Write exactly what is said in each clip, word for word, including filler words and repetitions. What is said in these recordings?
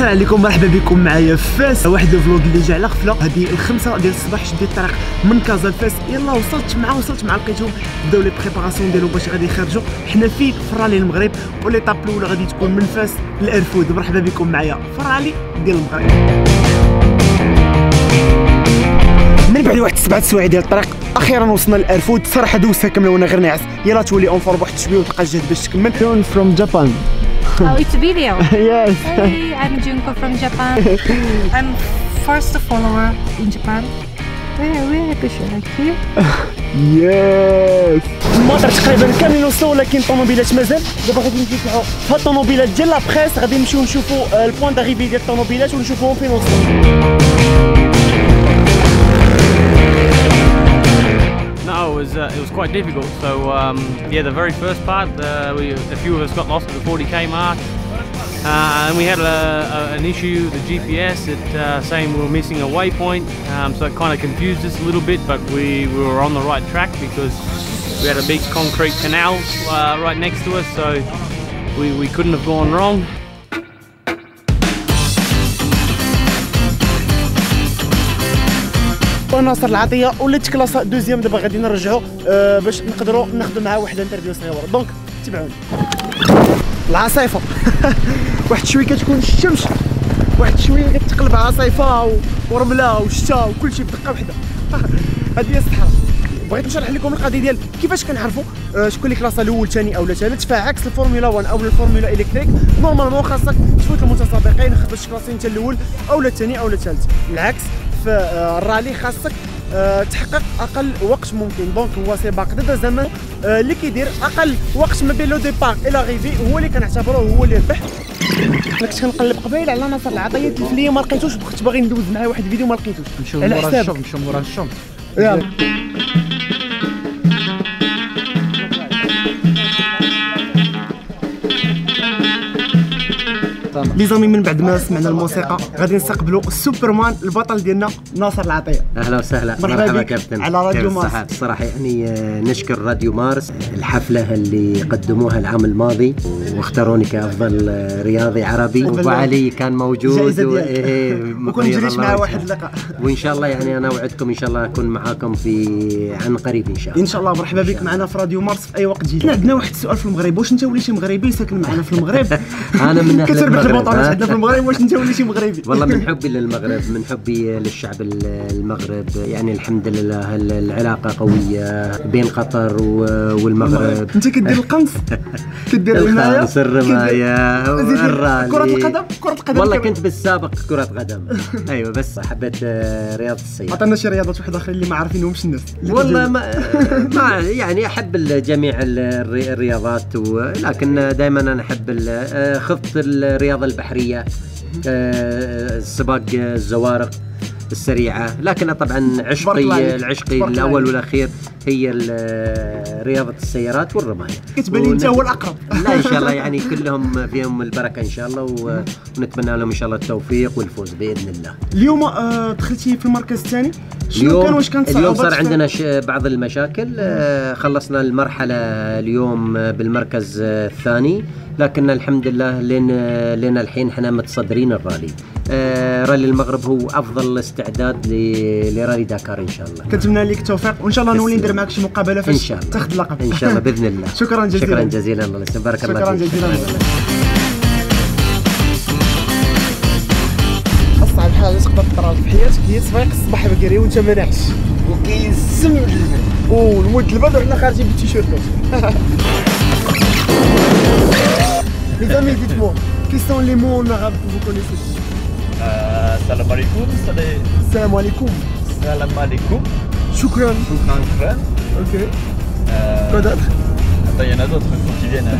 السلام عليكم، مرحبا بكم معايا في فاس. واحد الفلوق اللي جا على غفله. هذه الخمسة ديال الصباح شديت الطريق من كازا لفاس. يلا وصلت مع وصلت مع لقيتهم بداو لي بريباراسيون ديالهم باش غادي يخرجوا. حنا فين في رالي المغرب، وليطاب الاولى غادي تكون من فاس لارفود. مرحبا بكم معايا في رالي ديال المغرب. من بعد واحد سبعة سوايع ديال الطريق اخيرا وصلنا لارفود. صراحه دوزتها كامله وانا غير ناعس. يلا تولي اون فور بواحد شويه وتلقى الجهد باش تكمل. June from Japan. Oh, it's a video. Yes. Hey, I'm Junko from Japan. I'm first follower in Japan. Where, where could you like here? يس. المطار تقريبا كاملين وصلوا، ولكن الطوموبيلات مازال. دابا غادي نتبعوا في هاد الطوموبيلات ديال لابريس، غادي نمشيو نشوفوا البوان داريفي ديال الطوموبيلات ونشوفوهم فين وصلوا. No, it was uh, it was quite difficult. So um, yeah, the very first part, uh, we, a few of us got lost at the forty K mark, uh, and we had a, a, an issue with the G P S it uh, saying we were missing a waypoint. Um, so it kind of confused us a little bit, but we, we were on the right track because we had a big concrete canal uh, right next to us, so we, we couldn't have gone wrong. ناصر العطيه ولات كلاس دوزيام. دابا غادي نرجعوا أه باش نقدروا ناخذوا معاه واحد الانترفيو صغيره. دونك تبعوني. العاصفه واحد شويه كتكون الشمس، واحد شويه كتقلب عاصفه ورمله وشتا وكلشي بدقه وحده. هذه هي الصحراء. بغيت نشرح لكم القضيه ديال كيفاش كنعرفوا أه شكون اللي كلاصه الاول ثاني او ثالث. فعكس الفورمولا واحد او الفورمولا الكتريك، نورمالمون خاصك تفوت المتسابقين باش تكلاسي انت الاول او الثاني او الثالث. العكس في الرالي خاصك أه تحقق اقل وقت ممكن. دونك هو سباق ضد الزمن أه اللي كيدير اقل وقت ما بين لو ديبار الى غيفي هو اللي كنعتبروه هو اللي ربح. كنت كنقلب قبيل على ناصر العطيه الفليه ما لقيتوش، كنت باغي ندوز معاه واحد الفيديو ما لقيتوش. نمشيو مورا الشوم، نمشيو مورا الشوم. يلا لي زامي. من بعد ما سمعنا الموسيقى غادي نستقبلوا السوبرمان البطل ديالنا ناصر العطيه. اهلا وسهلا، مرحبا كابتن على راديو مارس. الصراحه يعني نشكر راديو مارس الحفله اللي قدموها العام الماضي واختاروني كافضل رياضي عربي، وعلي كان موجود وكون نجلس معاه واحد اللقاء، وان شاء الله يعني انا وعدكم ان شاء الله اكون معاكم في عن قريب ان شاء الله. ان شاء الله مرحبا بك معنا في راديو مارس في اي وقت جيت. حنا عندنا واحد السؤال في المغرب، واش انت وليتي مغربي ساكن معنا في المغرب؟ انا من اهل المغرب. عندنا في المغرب، واش انت وليتي مغربي؟ والله من حبي للمغرب، من حبي للشعب المغرب، يعني الحمد لله العلاقه قويه بين قطر والمغرب. انت كدير القنص، كدير الرمايه، القنص، الرمايه، الرالي، كرة القدم، كرة القدم. والله كنت بالسابق كرة قدم. ايوه بس حبيت رياضة السيارة. عطنا شي رياضات واحدة اخرى اللي ما عارفينهمش الناس. والله ما, ما يعني احب جميع الرياضات، ولكن دائما انا احب خضت الرياضة البحرية، سباق الزوارق السريعة، لكن طبعا عشقي العشقي الأول والأخير هي رياضة السيارات والرماية. كتبان لي أنت هو الأقرب. لا إن شاء الله يعني كلهم فيهم البركة إن شاء الله، ونتمنى لهم إن شاء الله التوفيق والفوز بإذن الله. اليوم آه دخلتي في المركز الثاني، شنو كان واش كانت اليوم صار عندنا بعض المشاكل، آه خلصنا المرحلة اليوم بالمركز الثاني، لكن الحمد لله لين لين الحين احنا متصدرين الرالي. آه رالي المغرب هو افضل استعداد لرالي داكار ان شاء الله. كنتمنى لك التوفيق، وان شاء الله نولي ندير معك شي مقابله فاش تاخذ اللقب ان شاء الله باذن الله. شكرا جزيلا. شكرا جزيلا، الله يسلمك، بارك الله فيك. شكرا جزيلا. اصعب حاجه تقدر تطرا في حياتك هي تفيق الصباح بكري وانت ما ناعش وكيسم البرد والمود البرد وحنا خارجين بالتيشيرتات. Les amis, dites-moi, quels sont les mots en arabe que vous connaissez? euh, Salam alaikum. Salam alaikum. Salam alaikum. Shukran. Shukran. Shukran. Ok. Euh... Quoi d'autre? Attends, il y en a d'autres qui viennent.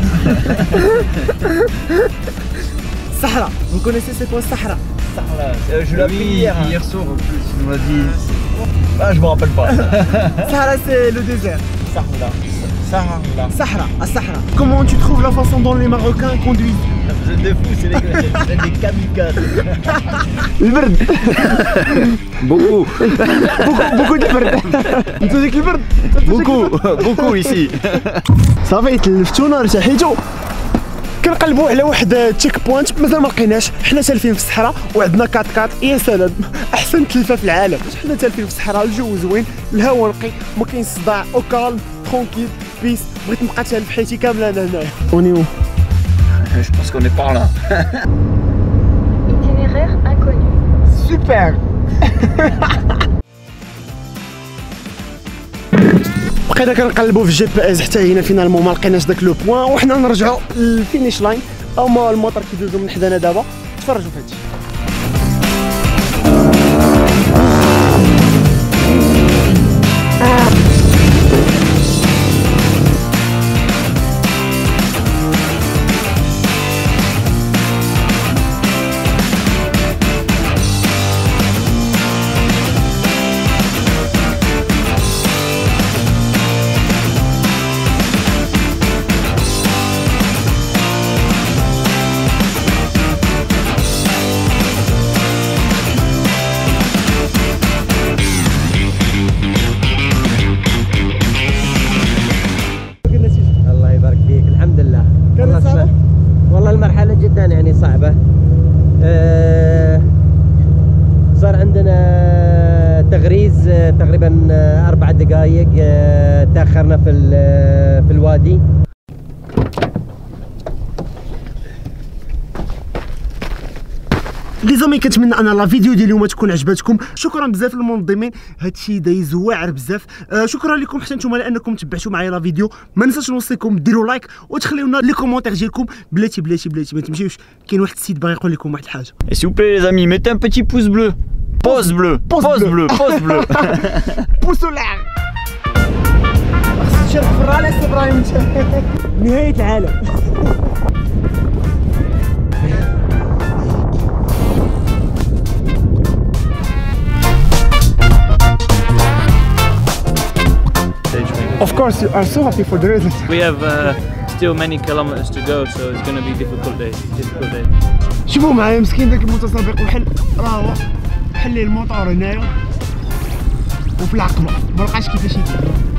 Sahara. Vous connaissez c'est quoi Sahara? Sahara. Euh, je l'ai appris oui, hier. Hier soir en plus, tu m'as dit. Ah, je me rappelle pas. Sahara, c'est le désert. Sahara. Sahara. Sahara, à Sahara. Comment tu trouves la façon dont les Marocains conduisent? Vous êtes des fous, c'est des, des kamikazes. Le برد. Beaucoup. beaucoup, beaucoup de برد. انت ديك البرد. Beaucoup, beaucoup ici. صافي تلفتونا ارتحيتو. كنقلبوا على واحد التشيك بوينت مازال ما لقيناش. حنا تالفين في الصحراء وعندنا كات كات يا سلام، احسن تلفه في العالم. حنا تالفين في الصحراء، الجو زوين، الهواء نقي، ما كاين صداع، او كالم ترونكيل بيس. بغيت نبقى تالف حياتي كامله انا هنايا. اونيو Je pense qu'on est par là. Itinéraire inconnu. سوبر. بقينا كنقلبوا في الجي بي اس حتى هنا فينالمون ما لقيناش داك لو بوين، وحنا نرجعوا للفينيش لاين. هما الموطر كيدوزو من حدانا دابا. تفرجوا في هادشي. الله يبارك فيك. الحمد لله. كانت صعبة؟ والله المرحلة جدا يعني صعبة. أه صار عندنا تغريز أه تقريبا أه أربع دقائق. أه تأخرنا في في الوادي. لي زامي كنتمنى ان لا فيديو ديال اليوم تكون عجباتكم. شكرا بزاف للمنظمين، هادشي دايز واعر بزاف. آه شكرا لكم حتى نتوما لانكم تبعتوا معايا لا فيديو. ما ننساش نوصيكم ديروا لايك وتخليو لنا لي كومونتير ديالكم. بلاتي بلاتي بلاتي ما تمشيوش، كاين واحد السيد باغي يقول لكم واحد الحاجه. Et s'il vous plaît les amis, mettez un petit pouce bleu. Pouce bleu. Pouce bleu. Pouce bleu. بوسو لعب. خصك تشرف الرالاس ابراهيم. نهايه العالم. Of course, you are so happy for the result. We have uh, still many kilometers to go, so it's going to be difficult day. Difficult day. شوفوا معايا مسكين داك المتسابق الحل راه هو حل لي الموطور هنايا وفي العقبه ما لقاش كيفاش يدير.